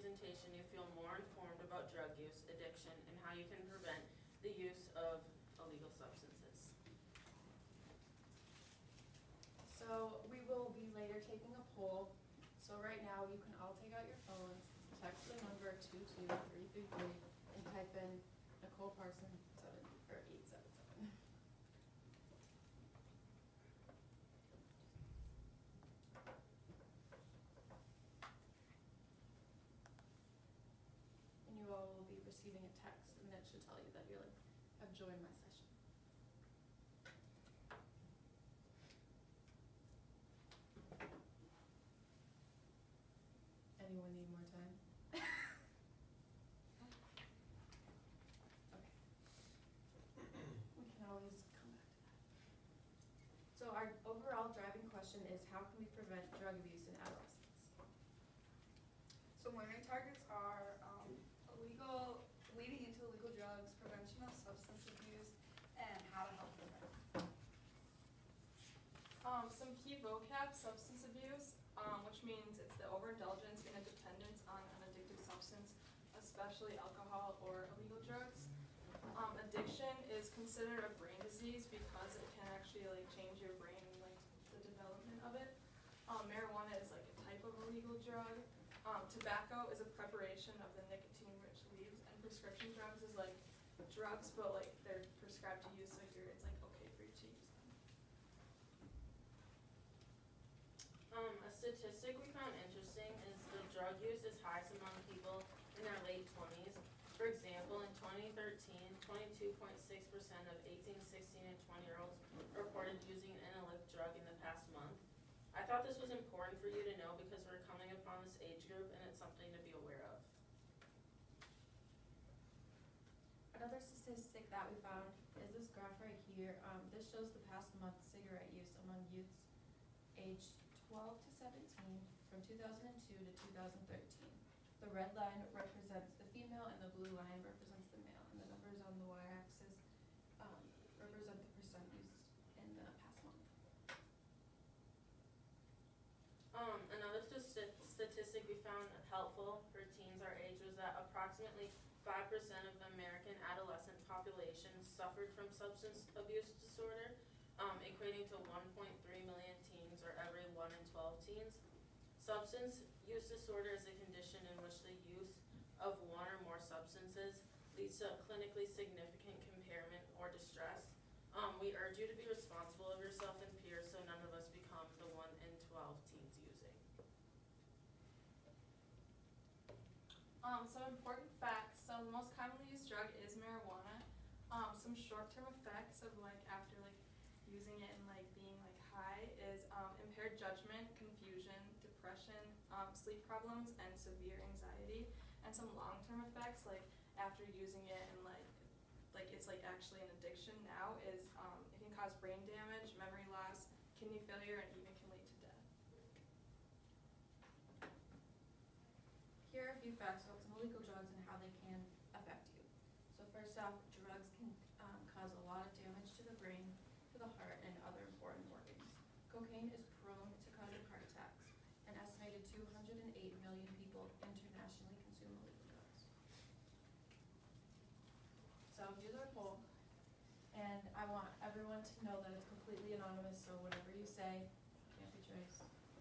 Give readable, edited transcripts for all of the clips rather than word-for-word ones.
presentation you feel more informed about drug use, addiction, and how you can prevent the use of illegal substances. So we will be later taking a poll. So right now you can all take out your phones, text the number 22333, and type in Nicole Parson 877. And you all will be receiving a text, and that should tell you that you have joined my session. Anyone need more time? Okay. We can always come back to that. So our overall driving question is, how can we prevent drug abuse in adolescents? So learning targets are leading into illegal drugs, prevention of substance abuse, and how to help prevent. Some key vocab: substance abuse, which means it's the overindulgence and a dependence on an addictive substance, especially alcohol or illegal drugs. Addiction is considered a brain disease because it can actually change your brain and the development of it. Marijuana is a type of illegal drug. Tobacco is a preparation of the nicotine-rich leaves, and prescription drugs is drugs, but they're prescribed to use, so it's okay for you to use them. A statistic we found interesting is the drug use is highest among people in their late 20s. For example, in 2013, 22.6% of 18, 16, and 20-year-olds reported using an illicit drug in the past month. I thought this was important for you to know because we're coming upon this age group and it's something to be aware of. Another statistic that we found is this graph right here. This shows the past month cigarette use among youths aged 12 to 17 from 2002 to 2013. The red line represents the female and the blue line represents the male, and the numbers on the y-axis represent the percent used in the past month. Another statistic we found helpful for teens our age was that approximately 5% of the American adolescent population suffered from substance abuse disorder, equating to 1.3 million teens, or every 1 in 12 teens. Substance use disorder is a condition in which the use of one or more substances leads to a clinically significant impairment or distress. We urge you to be responsible of yourself and peers so none of us become the 1 in 12 teens using. Some important facts. So the most commonly used drug is marijuana. Some short-term effects of after using it and being high is impaired judgment, confusion, depression, sleep problems, and severe anxiety. And some long-term effects after using it and it's actually an addiction now is it can cause brain damage, memory loss, kidney failure, and even can lead to death. Here are a few facts about some illegal drugs and how they can affect you. So first off, drugs can cause a lot of damage to the brain, to the heart, and other important organs. Cocaine is prone to causing heart attacks. An estimated 208 million people internationally consume illegal drugs. So here's our poll, and I want everyone to know that it's completely anonymous, so whatever you say can't be traced.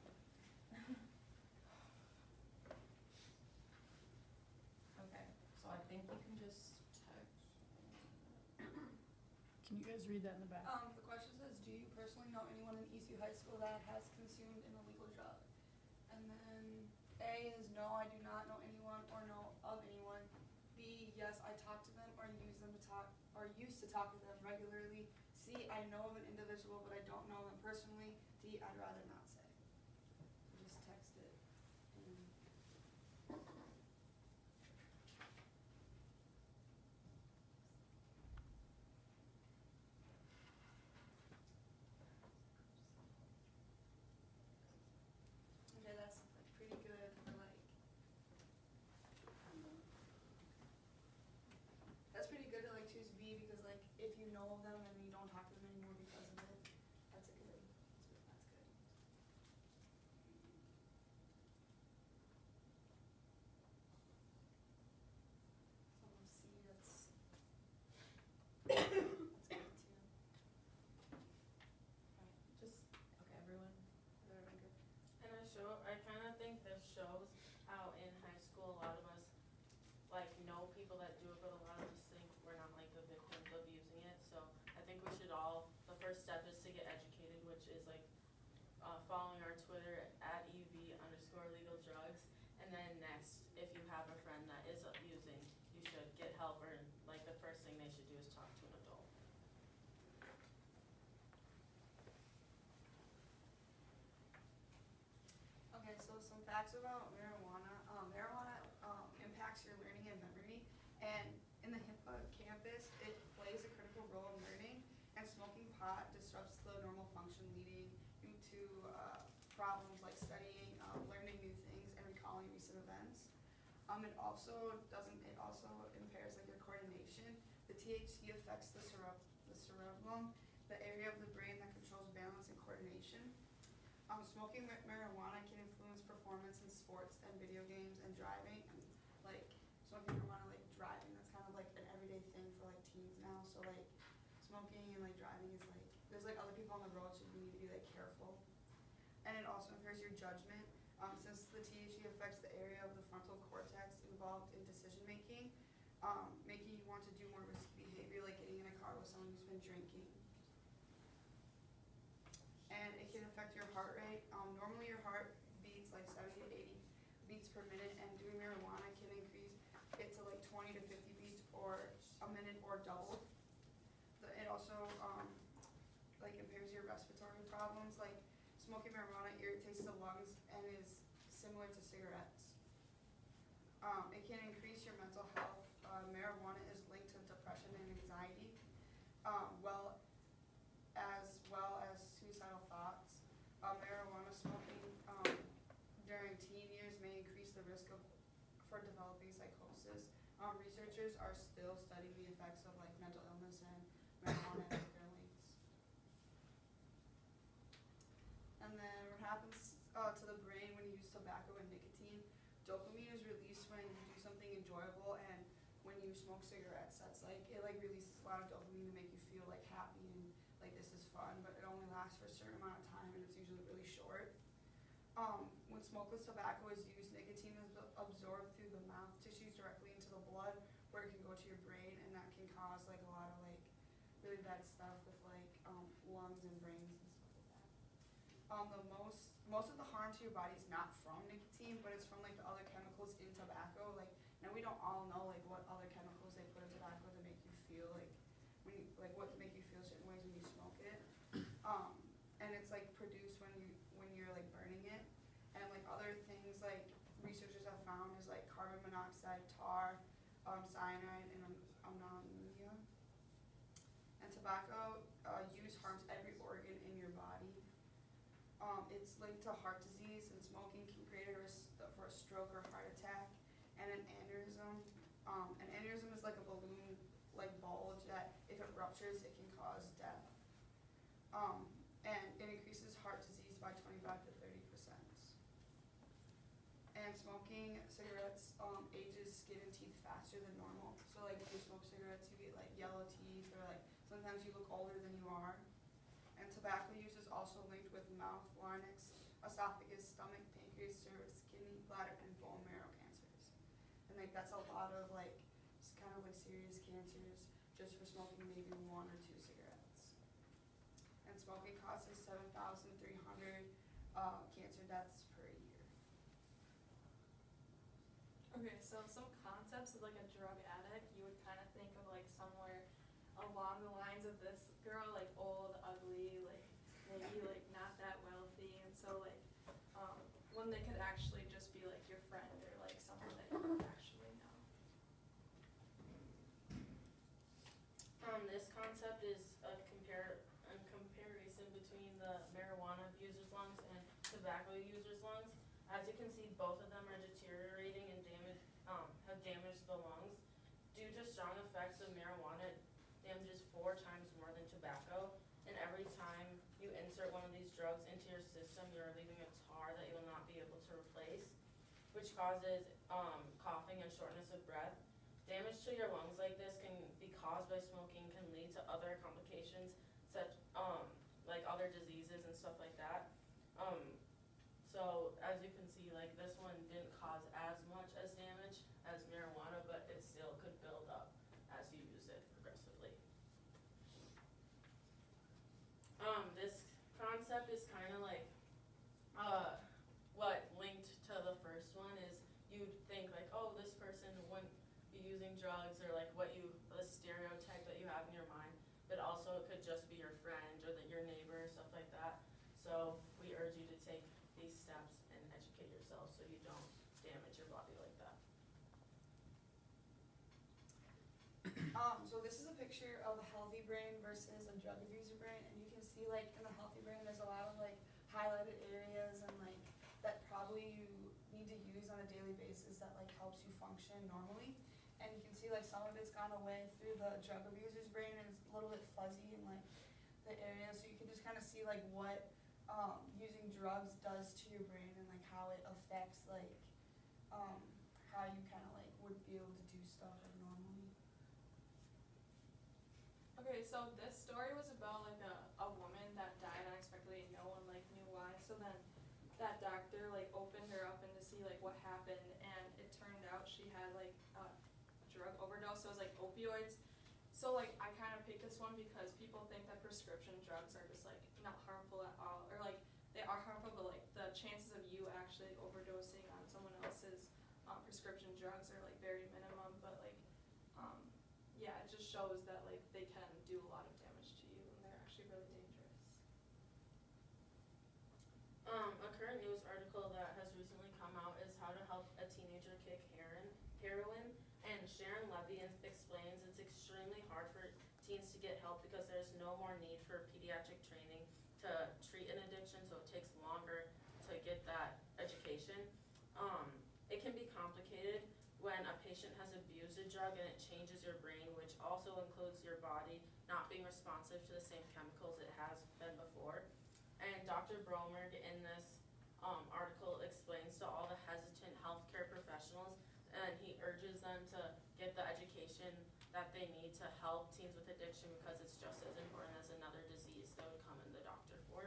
Okay, so I think you can just text. Can you guys read that in the back? The question says, do you personally know anyone in Eastview High School that has consumed an illegal drug? And then A is no, I do not know anyone or know of anyone. B, yes, I talk to them or used to talk to them regularly. C, I know of an individual but I don't know them personally. D, I'd rather not say. So just text it. Okay, that's pretty good for that's pretty good to choose B because if you know of them and you don't talk to them anymore because of it, that's good. I kinda think this shows how in high school, a lot of us, like, know people that do it, but a lot of us think we're not, like, the victims of using it, so I think we should all, the first step is to get educated, which is, like, following our Twitter at EV_legal drugs, and then next, if you have a friend that is using, you should get help, or, like, the first thing they should do is talk to an adult. Okay, so some facts about marijuana. Marijuana impacts your learning and memory, and in the hippocampus, it plays a critical role in learning, and smoking pot disrupts the normal function, leading you to problems like studying, learning new things, and recalling recent events. It also impairs like your coordination. The THC affects the cerebellum, the area of the brain that controls balance and coordination. Smoking marijuana can influence performance in sports and video games and driving, and like smoking marijuana, like driving, that's kind of like an everyday thing for like teens now. So like smoking and like driving is like, there's like other people on the road, so you need to be like careful. And it also impairs your judgment, since the THC affects the area of the frontal cortex involved in decision making, making you want to do more risky behavior, like getting in a car with someone who's been drinking. And it can affect your heart rate. Normally your heart beats like 70 to 80 beats per minute, and doing marijuana can increase it to like 20 to 50 beats or a minute or double. It also like impairs your respiratory problems. Like smoking marijuana irritates the lungs and is similar to cigarettes. It can increase your mental health. Marijuana is linked to depression and anxiety, well as suicidal thoughts. Marijuana smoking during teen years may increase the risk for developing psychosis. Researchers are still studying the effects of like mental illness and marijuana and their links. And then what happens to the brain when you use tobacco and nicotine? Dopamine is released when you do something enjoyable, and when you smoke cigarettes, that's like, it like releases a lot of dopamine to make you feel like happy and like this is fun, but it only lasts for a certain amount of time, and it's usually really short. When smokeless tobacco is used, nicotine is absorbed through the mouth tissues directly into the blood, where it can go to your brain, and that can cause like a lot of like really bad stuff with like lungs and brains and stuff like that. Most of the harm to your body is not from nicotine, but it's from like the other chemicals in tobacco. Like, now we don't all know like what other chemicals they put in tobacco to make you feel like what to make you feel certain ways when you smoke it. And it's like produced when you're like burning it. And like other things like researchers have found is like carbon monoxide, tar, cyanide, and ammonia. And tobacco use harms every organ in your body. It's linked to heart disease, and smoking can create a risk for a stroke or heart attack, and an aneurysm. An aneurysm is like a balloon, like bulge that if it ruptures, it can cause death. And it increases heart disease by 25 to 30%. And smoking cigarettes ages skin and teeth faster than normal. So like when you smoke cigarettes, you get like yellow teeth, or like sometimes you look older than you are. And tobacco use is also linked with mouth, larynx, esophagus, stomach, pancreas, cervix, kidney, bladder, and bone marrow cancers. And like that's a lot of like kind of like serious cancers just for smoking maybe 1 or 2 cigarettes. And smoking causes 7,300 cancer deaths per year. Okay, so some concepts of like a drug addict, you would kind of think of like somewhere along the lines of this girl, like old, ugly, like maybe like not that wealthy, and so like when they could actually just be like your friend or like someone that you actually know. This concept is a comparison between the marijuana user's lungs and tobacco user's lungs. As you can see, both of them are deteriorating and have damaged the lungs. Due to strong effects of marijuana, it damages 4 times more than tobacco, and every time you insert one of these drugs into your system, you're leaving a tar that you will not be able to replace, which causes coughing and shortness of breath. Damage to your lungs like this can be caused by smoking, can lead to other complications such like other diseases and stuff like that. So as you can see, like this one didn't cause as much as damage as marijuana, but it still could build up as you use it progressively. This concept is kind of like, what linked to the first one is you'd think like, oh, this person wouldn't be using drugs, or like the stereotype that you have in your mind, but also it could just be your friend or your neighbor or stuff like that. So we urge you to take these steps and educate yourself so you don't damage your body like that. So this is a picture of a healthy brain versus a drug abuser brain, and you can see like in the healthy brain there's a lot of like highlighted areas and like that probably you need to use on a daily basis that like helps you function normally. And you can see like some of it's gone away through the drug abuser's brain and it's a little bit fuzzy in like the area, so you can just kind of see like what using drugs does to your brain and like how it affects like how you kind of like would be able to do stuff like normally. Okay, so this story was about like a woman that died unexpectedly and no one like knew why. So then that doctor like opened her up and to see like what happened, and it turned out she had like a drug overdose. So it was like opioids. So like I kind of picked this one because people think that prescription drugs are just like not harmful at all, or like they are harmful, but like the chances of you actually overdosing on someone else's prescription drugs are like very minimum. But like yeah, it just shows that like they can do a lot of damage to you and they're actually really dangerous. A current news article that has recently come out is how to help a teenager kick heroin, and Sharon Levy explains it's extremely hard for teens to get help because there's no more need for pediatric training to treat an addiction, so it takes longer to get that education. It can be complicated when a patient has abused a drug and it changes your brain, which also includes your body not being responsive to the same chemicals it has been before. And Dr. Bromerg in this article explains to all the hesitant healthcare professionals, and he urges them to get the education that they need to help teens with addiction, because it's just as important as another disease they would come in the doctor for.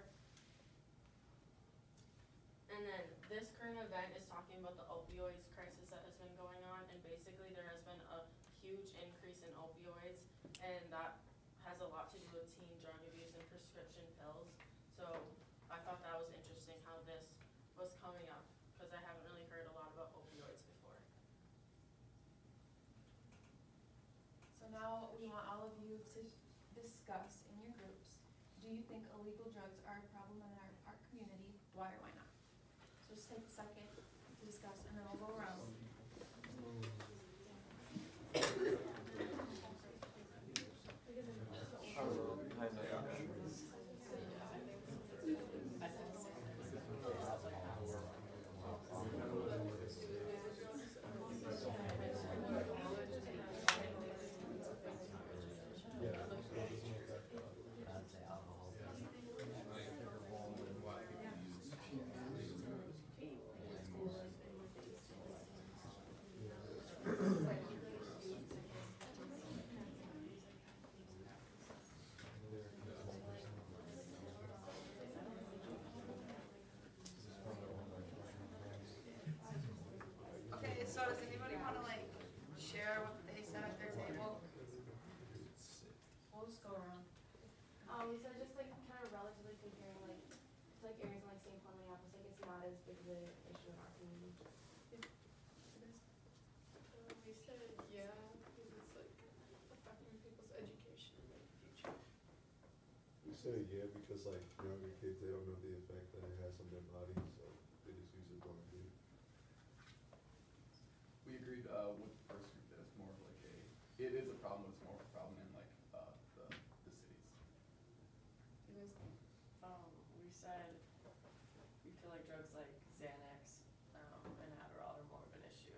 And then this current event is talking about the opioids crisis that has been going on, and basically there has been a huge increase in opioids, and that has a lot to do with teen drug abuse and prescription pills. So I thought that was interesting how this was coming up, because I haven't really heard a lot about opioids before. So now we want all of you to discuss in your groups, do you think illegal drugs are a problem in our community? Why or why not? So just take a second to discuss, and then we'll go around. So does anybody want to like share what they said at their table? We'll just go around. So just like kind of relatively comparing like to like areas in like St. Paul, Minneapolis, like it's not as big of an issue in our community. We said yeah, because it's like affecting people's education in the future. We say yeah because like younger kids, they don't know the effect that it has on their bodies, so they just use it blindly. We agreed with the first group that it's more of like it is a problem, but it's more of a problem in like the cities. We said we feel like drugs like Xanax and Adderall are more of an issue.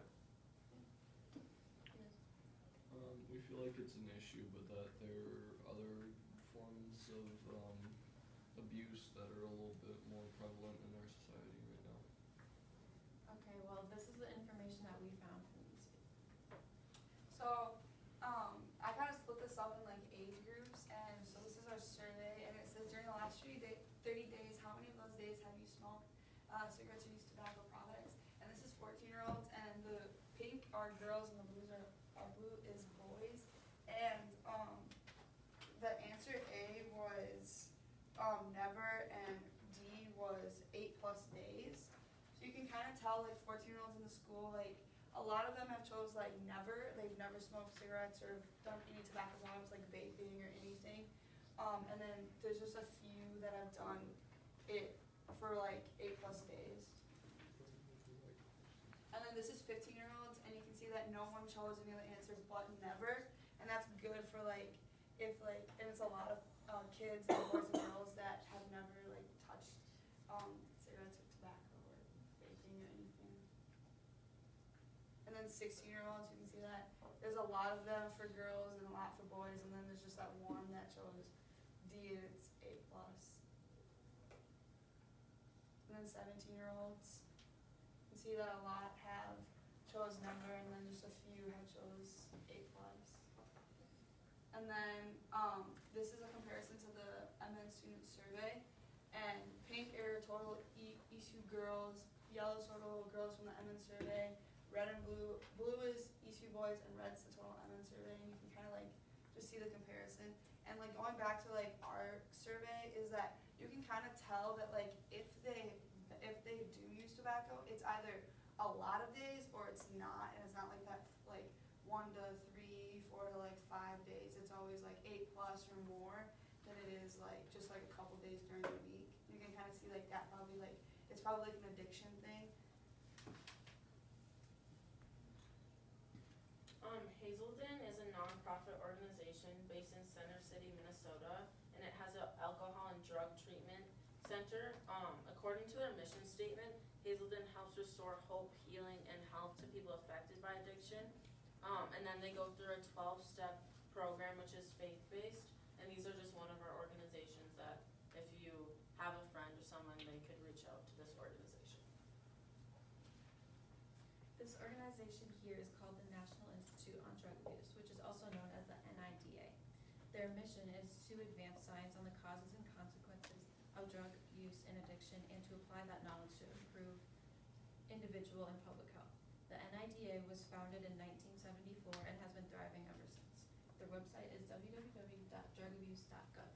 We feel like it's an issue, but that there are other forms of abuse that are a little bit more prevalent in our society right now. Okay, well, this is the information that we found from these. So I kind of split this up in like age groups, and so this is our survey, and it says during the last 30 days, how many of those days have you smoked? cigarettes or use tobacco products. And this is 14-year-olds, and the pink are girls and the blue is boys. And the answer A was never, and D was 8+ days. So you can kind of tell, like, 14-year-olds in the school, like, a lot of them have chose, like, never. They've never smoked cigarettes or done any tobacco products, like vaping or anything. And then there's just a few that have done it for, like, 8+ days. And then this is 15-year-olds, and you can see that no one chose any of the answers but never. And that's good for, like, if, like, and it's a lot of kids and boys and girls that have never, like, touched cigarettes or tobacco or vaping or anything. And then 16-year-olds, you can see that there's a lot of them for girls and a lot for boys, and then there's just that one that chose D, and it's 8+. And then 17-year-olds, you can see that a lot have chose never, and then just a few have chose 8+. And then this is a comparison to the MN student survey, and pink are total ECU girls, yellow total girls from the MN survey, red and blue is ECU boys, and red's the total MN survey, and you can kind of like just see the comparison. And like going back to like our survey is that you can kind of tell that like if they do use tobacco, it's either a lot of days or it's not, and it's not like that like 1 to 3, 4 to like 5 days. It's always like 8+ or more than it is like just like a couple days during the week. You can kind of see like that probably like it's probably like an addiction thing. Hazelden is a nonprofit organization based in Center City, Minnesota, and it has an alcohol and drug treatment center. According to their mission statement, Hazelden helps restore hope, healing, and health to people affected by addiction. And then they go through a 12-step program, which is faith-based, and these are just one of our organizations that if you have a friend or someone, they could reach out to this organization. This organization here is called the National Institute on Drug Abuse, which is also known as the NIDA. Their mission is to advance science on the causes and consequences of drug use and addiction, and to apply that knowledge to improve individual and public health. The NIDA was founded in 1974 and has been thriving ever since. Their website is www.drugabuse.gov.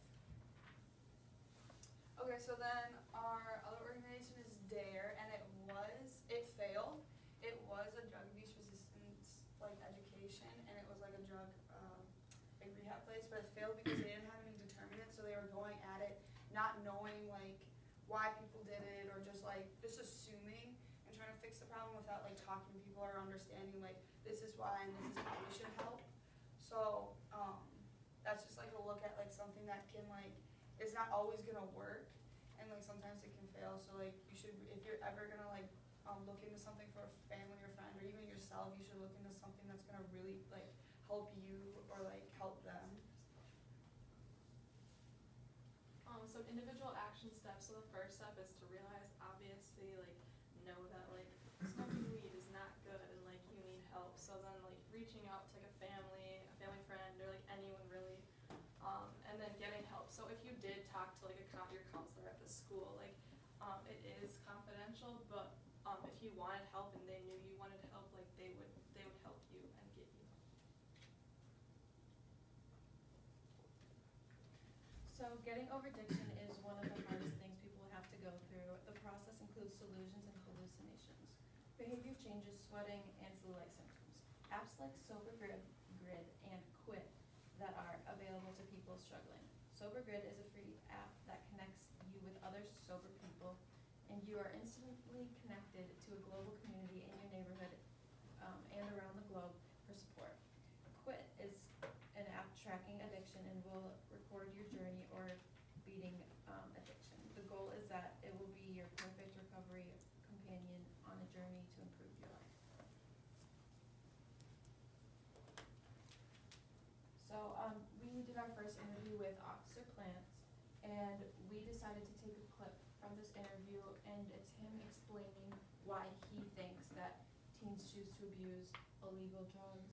Okay, so then our other organization is DARE, and it failed. It was a drug abuse resistance like education, and it was like a drug like rehab place, but it failed because they didn't have any determinants, so they were going at it not knowing like why people did it, or just assuming and trying to fix the problem without like talking to people or understanding like this is why and this is how we should help. So that's just like a look at like something that can like it's not always gonna work, and like sometimes it can fail. So like you should, if you're ever gonna like look into something for a family or friend or even yourself, you should look into something that's gonna really like help you or like help them. Some individual action steps. So the first step is to realize, obviously, like know that like smoking weed is not good and like you need help. So then like reaching out to like a family friend, or like anyone really, and then getting help. So if you did talk to like your counselor at the school, like it is confidential, but if you wanted help and they knew you wanted help, like they would help you and get you help. So getting over addiction is one of the hardest things people have to go through. The process includes delusions and hallucinations, behavior changes, sweating, and flu-like symptoms. Apps like Sober Grid and Quit that are available to people struggling. Sober Grid is a free app that connects you with other sober people, and you are instantly connected to a global community in your neighborhood and around the globe for support. Quit is an app tracking addiction and will record your journey or beating addiction. The goal is that it will be your perfect recovery companion on a journey to improve your life. So we did our first interview with Officer Plants, and we decided to take a clip from this interview, and it's him explaining why he thinks that teens choose to abuse illegal drugs